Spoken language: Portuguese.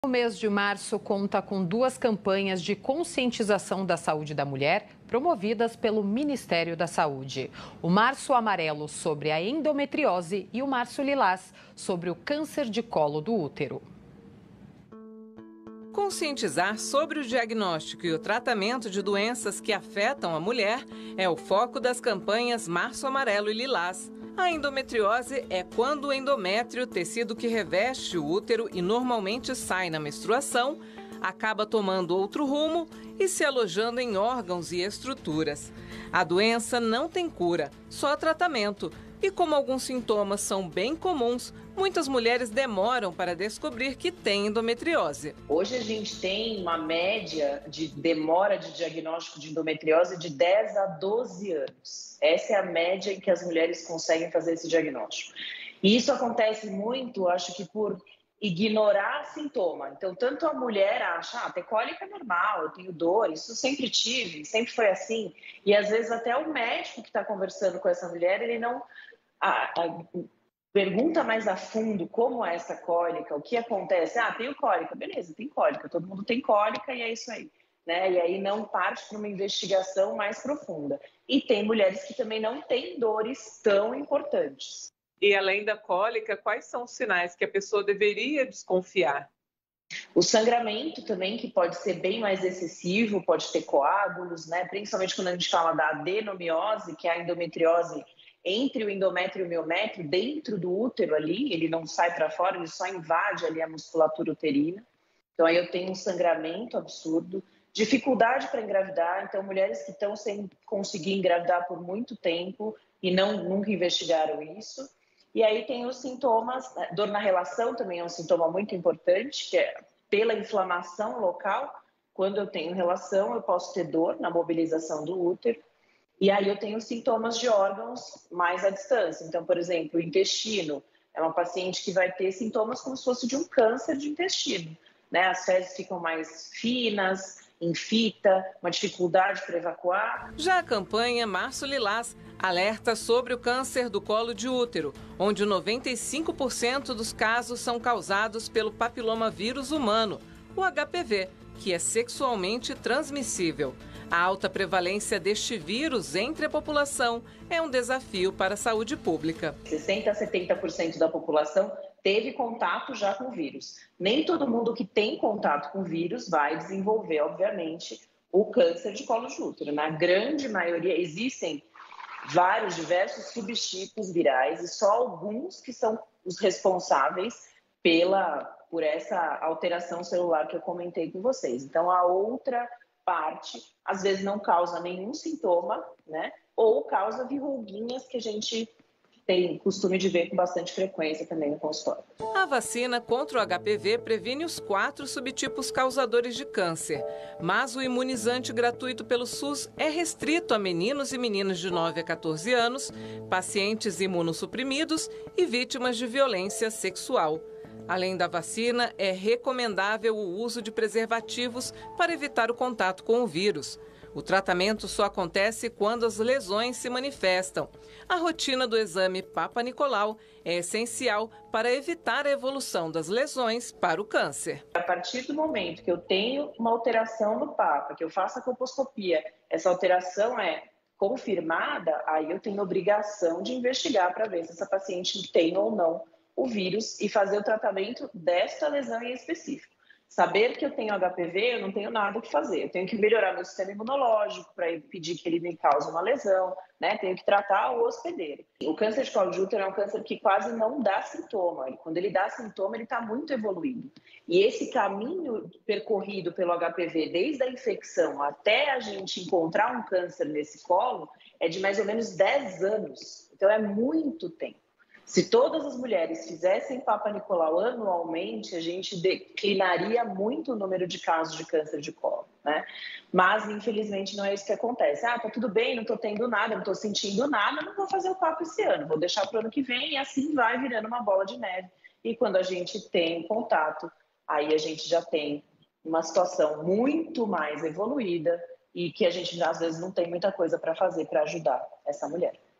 O mês de março conta com duas campanhas de conscientização da saúde da mulher promovidas pelo Ministério da Saúde. O Março Amarelo sobre a endometriose e o Março Lilás sobre o câncer de colo do útero. Conscientizar sobre o diagnóstico e o tratamento de doenças que afetam a mulher é o foco das campanhas Março Amarelo e Lilás. A endometriose é quando o endométrio, tecido que reveste o útero e normalmente sai na menstruação, acaba tomando outro rumo e se alojando em órgãos e estruturas. A doença não tem cura, só tratamento. E como alguns sintomas são bem comuns, muitas mulheres demoram para descobrir que têm endometriose. Hoje a gente tem uma média de demora de diagnóstico de endometriose de 10 a 12 anos. Essa é a média em que as mulheres conseguem fazer esse diagnóstico. E isso acontece muito, acho que por ignorar sintoma. Então, tanto a mulher acha, ter cólica é normal, eu tenho dor, isso sempre tive, sempre foi assim. E às vezes até o médico que está conversando com essa mulher, ele não pergunta mais a fundo como é essa cólica, o que acontece. Tenho cólica, beleza, tem cólica, todo mundo tem cólica e é isso aí. Né? E aí não parte para uma investigação mais profunda. E tem mulheres que também não têm dores tão importantes. E além da cólica, quais são os sinais que a pessoa deveria desconfiar? O sangramento também, que pode ser bem mais excessivo, pode ter coágulos, né? Principalmente quando a gente fala da adenomiose, que é a endometriose entre o endométrio e o miométrio, dentro do útero ali, ele não sai para fora, ele só invade ali a musculatura uterina. Então aí eu tenho um sangramento absurdo, dificuldade para engravidar, então mulheres que estão sem conseguir engravidar por muito tempo e nunca investigaram isso. E aí tem os sintomas, dor na relação também é um sintoma muito importante, que é pela inflamação local. Quando eu tenho relação, eu posso ter dor na mobilização do útero. E aí eu tenho sintomas de órgãos mais à distância. Então, por exemplo, o intestino é uma paciente que vai ter sintomas como se fosse de um câncer de intestino. Né? As fezes ficam mais finas, em fita, uma dificuldade para evacuar. Já a campanha Março Lilás alerta sobre o câncer do colo de útero, onde 95% dos casos são causados pelo papilomavírus humano, o HPV, que é sexualmente transmissível. A alta prevalência deste vírus entre a população é um desafio para a saúde pública. 60% a 70% da população teve contato já com o vírus. Nem todo mundo que tem contato com o vírus vai desenvolver, obviamente, o câncer de colo de útero. Na grande maioria, existem diversos subtipos virais e só alguns que são os responsáveis por essa alteração celular que eu comentei com vocês. Então, a outra parte, às vezes, não causa nenhum sintoma, né? Ou causa verruguinhas que a gente tem costume de ver com bastante frequência também no consultório. A vacina contra o HPV previne os 4 subtipos causadores de câncer, mas o imunizante gratuito pelo SUS é restrito a meninos e meninas de 9 a 14 anos, pacientes imunossuprimidos e vítimas de violência sexual. Além da vacina, é recomendável o uso de preservativos para evitar o contato com o vírus. O tratamento só acontece quando as lesões se manifestam. A rotina do exame Papa Nicolau é essencial para evitar a evolução das lesões para o câncer. A partir do momento que eu tenho uma alteração no Papa, que eu faço a colposcopia, essa alteração é confirmada, aí eu tenho obrigação de investigar para ver se essa paciente tem ou não o vírus e fazer o tratamento desta lesão em específico. Saber que eu tenho HPV, eu não tenho nada o que fazer. Eu tenho que melhorar meu sistema imunológico para impedir que ele me cause uma lesão, né? Tenho que tratar o hospedeiro. O câncer de colo de útero é um câncer que quase não dá sintoma. Quando ele dá sintoma, ele está muito evoluído. E esse caminho percorrido pelo HPV, desde a infecção até a gente encontrar um câncer nesse colo, é de mais ou menos 10 anos. Então, é muito tempo. Se todas as mulheres fizessem Papa Nicolau anualmente, a gente declinaria muito o número de casos de câncer de colo, né? Mas, infelizmente, não é isso que acontece. Tá tudo bem, não estou tendo nada, não estou sentindo nada, não vou fazer o Papa esse ano, vou deixar para o ano que vem e assim vai virando uma bola de neve. E quando a gente tem contato, aí a gente já tem uma situação muito mais evoluída e que a gente, às vezes, não tem muita coisa para fazer para ajudar essa mulher.